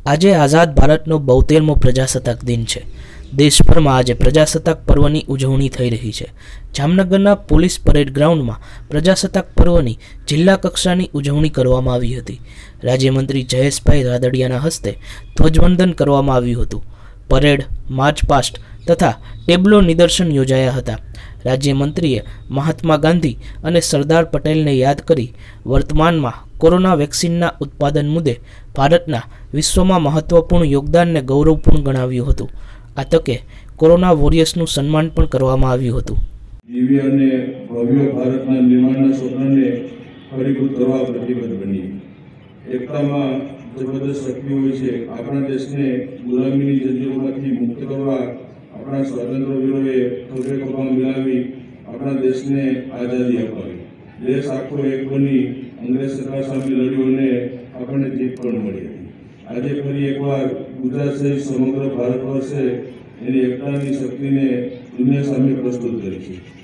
આજે આઝાદ ભારતનો 72મો પ્રજાસત્તાક દિન છે। દેશભરમાં આજે પ્રજાસત્તાક પર્વની ઉજવણી થઈ રહી છે। જામનગરના પોલીસ પરેડ ગ્રાઉન્ડમાં પ્રજાસત્તાક પર્વની જિલ્લા કક્ષાની ઉજવણી કરવામાં આવી હતી। રાજ્યમંત્રી જયેશભાઈ રાદડિયાના હસ્તે ધ્વજવંદન કરવામાં આવ્યું હતું। પરેડ, માર્ચ પાસ્ટ તથા ટેબ્લો નિદર્શન યોજાયા હતા। રાજ્યમંત્રીએ મહાત્મા ગાંધી અને સરદાર પટેલને યાદ કરી વર્તમાનમાં કોરોના વેક્સિનના ઉત્પાદન મુદ્દે ભારતના વિશ્વમાં મહત્વપૂર્ણ યોગદાનને ગૌરવપૂર્ણ ગણાવ્યું હતું। આ તકે કોરોના વોરિયર્સનું સન્માન પણ કરવામાં આવ્યું હતું। દિવ્ય અને ભવ્ય ભારતના નિર્માણના સ્વપ્નને ફળીભૂત કરવા પ્રતિબદ્ધ બની એકતામાં જબરદસ્ત શક્તિ હોય છે। આપણા દેશને ગુલામીની જંજીરોમાંથી મુક્ત કરવા આપણા સ્વાતંત્ર્ય વીરોએ ખભે ખભા મિલાવી આપણા દેશને આઝાદી અપાવી। દેશ આખો એક બની અંગ્રેજ સરકાર સામે લડ્યો અને આપણને જીત પણ મળી હતી। આજે ફરી એકવાર ગુજરાત સહિત સમગ્ર ભારત વર્ષે એની એકતાની શક્તિને દુનિયા સામે પ્રસ્તુત કરી છે।